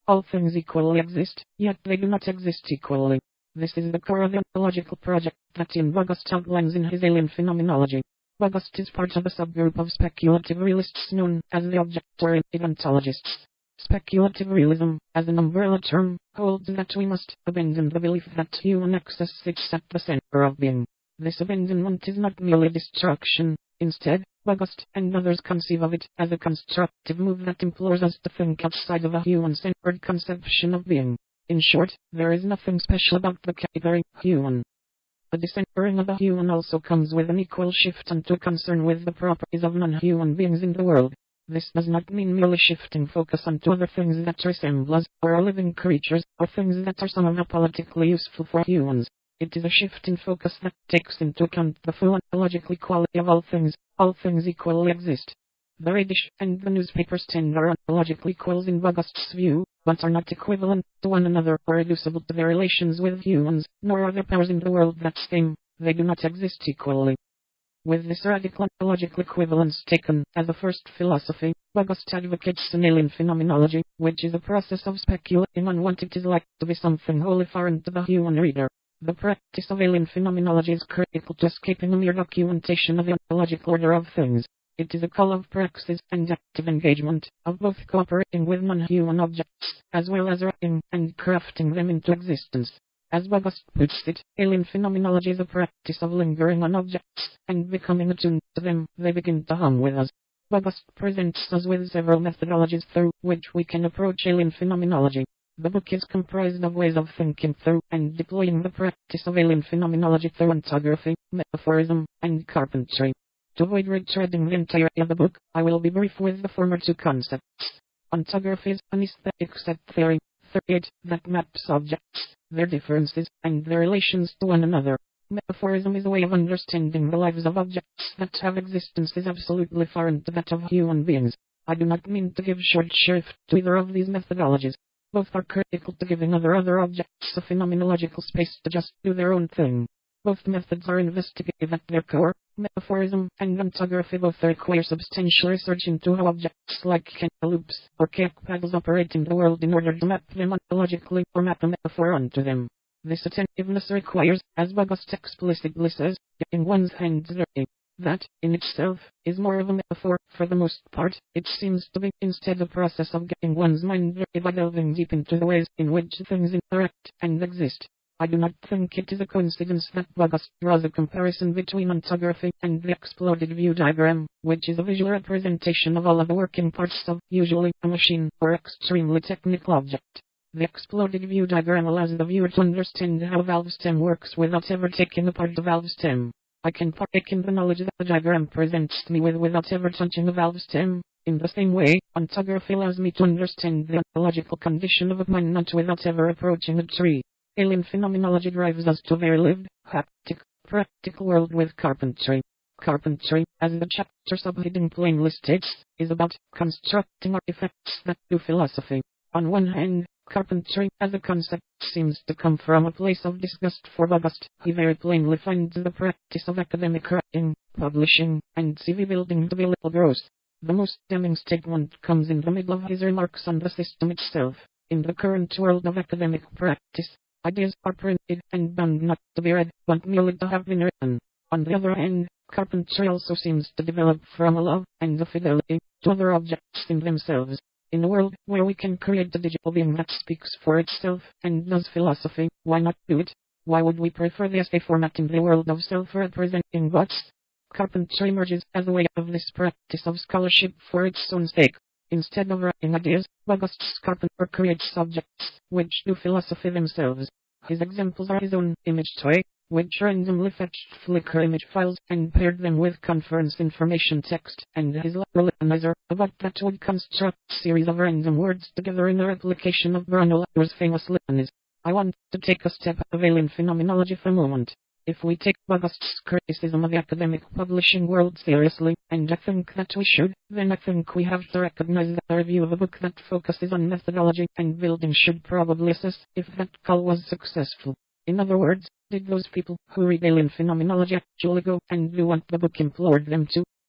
All things equally exist, yet they do not exist equally. This is the core of the ontological project that Ian Bogost outlines in his Alien Phenomenology. Bogost is part of a subgroup of speculative realists known as the object-oriented ontologists. Speculative realism, as an umbrella term, holds that we must abandon the belief that human excess sits at the center of being. This abandonment is not merely destruction. Instead, Bogost and others conceive of it as a constructive move that implores us to think outside of a human-centered conception of being. In short, there is nothing special about the category human. The decentering of the human also comes with an equal shift onto a concern with the properties of non-human beings in the world. This does not mean merely shifting focus onto other things that resemble us, or are living creatures, or things that are somehow politically useful for humans. It is a shift in focus that takes into account the full ontological equality of all things equally exist. The Radish and the newspapers tend are ontological equals in Bogost's view, but are not equivalent to one another or reducible to their relations with humans, nor are there powers in the world that same. They do not exist equally. With this radical ontological equivalence taken as a first philosophy, Bogost advocates an alien phenomenology, which is a process of speculating on what it is like to be something wholly foreign to the human reader. The practice of alien phenomenology is critical to escaping a mere documentation of the ontological order of things. It is a call of praxis and active engagement, of both cooperating with non-human objects, as well as writing and crafting them into existence. As Bogost puts it, alien phenomenology is a practice of lingering on objects, and becoming attuned to them. They begin to hum with us. Bogost presents us with several methodologies through which we can approach alien phenomenology. The book is comprised of ways of thinking through and deploying the practice of alien phenomenology through ontography, metaphorism, and carpentry. To avoid retreading the entirety of the book, I will be brief with the former two concepts. Ontography is an aesthetic set theory, that maps objects, their differences, and their relations to one another. Metaphorism is a way of understanding the lives of objects that have existences absolutely foreign to that of human beings. I do not mean to give short shrift to either of these methodologies. Both are critical to giving other objects a phenomenological space to just do their own thing. Both methods are investigative at their core. Metaphorism and ontography both require substantial research into how objects like cantaloupes or cake paddles operate in the world in order to map them ontologically or map a metaphor onto them. This attentiveness requires, as Bogost explicitly says, getting one's hands dirty. That, in itself, is more of a metaphor. For the most part, it seems to be instead a process of getting one's mind dirty by delving deep into the ways in which things interact and exist. I do not think it is a coincidence that Bogost draws a comparison between ontography and the exploded view diagram, which is a visual representation of all of the working parts of, usually, a machine or extremely technical object. The exploded view diagram allows the viewer to understand how a valve stem works without ever taking apart the valve stem. I can partake in the knowledge that the diagram presents me with without ever touching the valve stem. In the same way, ontography allows me to understand the ontological condition of a pine nut without ever approaching a tree. Alien phenomenology drives us to a very lived, haptic, practical world with carpentry. Carpentry, as the chapter subheading plainly states, is about constructing artifacts that do philosophy. On one hand, carpentry as a concept seems to come from a place of disgust for Bogost. He very plainly finds the practice of academic writing, publishing, and CV building to be little gross. The most damning statement comes in the middle of his remarks on the system itself. In the current world of academic practice, ideas are printed and bound not to be read, but merely to have been written. On the other hand, carpentry also seems to develop from a love and a fidelity to other objects in themselves. In a world where we can create a digital being that speaks for itself and does philosophy, why not do it? Why would we prefer the essay format in the world of self-representing bots? Carpentry emerges as a way of this practice of scholarship for its own sake. Instead of writing ideas, Bogost's carpenter creates subjects which do philosophy themselves. His examples are his own image toy, which randomly fetched Flickr image files and paired them with conference information text, and his Latinizer, a bot that would construct a series of random words together in a replication of Bruno Latour's famous litanies. I want to take a step out of alien phenomenology for a moment. If we take Bogost's criticism of the academic publishing world seriously, and I think that we should, then I think we have to recognize that a review of a book that focuses on methodology and building should probably assess if that call was successful. In other words, did those people who read alien phenomenology actually go and do what the book implored them to?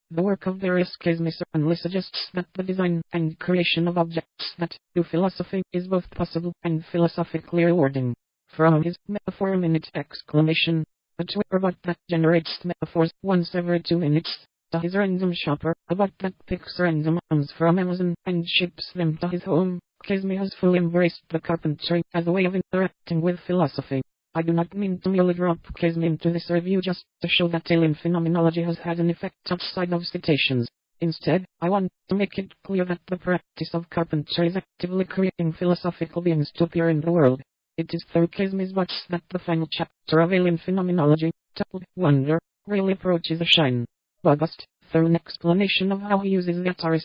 The work of various schismists only suggests that the design and creation of objects that do philosophy is both possible and philosophically rewarding. From his metaphor a minute exclamation, a Twitter bot that generates metaphors once every 2 minutes, to his random shopper, a bot that picks random items from Amazon and ships them to his home, Kismy has fully embraced the carpentry as a way of interacting with philosophy. I do not mean to merely drop Kismy into this review just to show that alien phenomenology has had an effect outside of citations. Instead, I want to make it clear that the practice of carpentry is actively creating philosophical beings to appear in the world. It is through Kismy's bots that the final chapter of alien phenomenology, titled Wonder, really approaches a shine. August, through an explanation of how he uses the Atari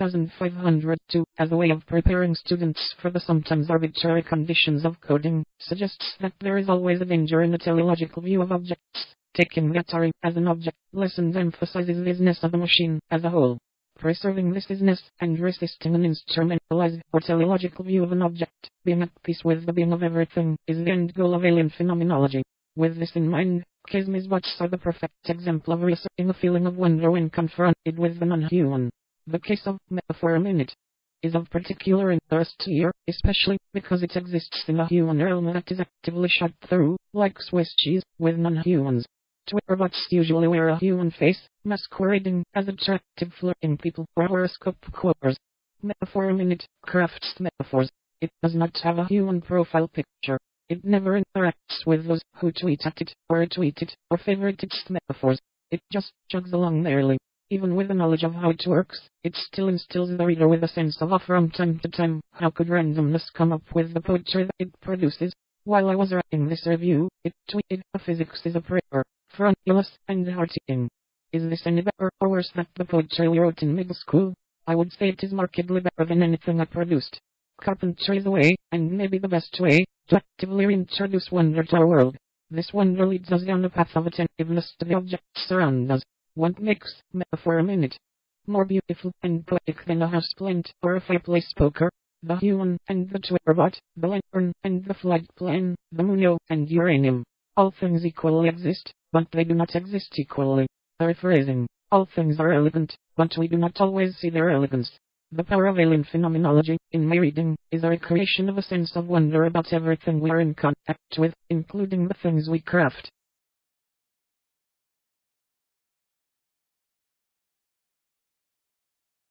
6502 as a way of preparing students for the sometimes arbitrary conditions of coding, suggests that there is always a danger in a teleological view of objects. Taking the Atari as an object lessons emphasizes the isness of the machine as a whole. Preserving this isness and resisting an instrumentalized or teleological view of an object, being at peace with the being of everything, is the end goal of alien phenomenology. With this in mind, Kismy's bots are the perfect example of reasserting a feeling of wonder when confronted with the non-human. The case of metaphor a minute is of particular interest here, especially because it exists in a human realm that is actively shot through, like Swiss cheese, with non-humans. Twitter bots usually wear a human face, masquerading as attractive flirting people or horoscope quotes. Metaphor a minute crafts metaphors. It does not have a human profile picture. It never interacts with those who tweet at it, or retweet it, or favorite its metaphors. It just chugs along merrily. Even with the knowledge of how it works, it still instills the reader with a sense of awe from time to time. How could randomness come up with the poetry that it produces? While I was writing this review, it tweeted, "A physics is a prayer, frontless and heart-eating." Is this any better or worse than the poetry we wrote in middle school? I would say it is markedly better than anything I produced. Carpentry is a way, and maybe the best way, to actively reintroduce wonder to our world. This wonder leads us down a path of attentiveness to the objects around us. What makes metaphor a minute more beautiful and poetic than a houseplant or a fireplace poker? The human and the Twitter bot, the lantern and the flight plane, the moon and uranium. All things equally exist, but they do not exist equally. Rephrasing, all things are elegant, but we do not always see their elegance. The power of alien phenomenology, in my reading, is a recreation of a sense of wonder about everything we are in contact with, including the things we craft.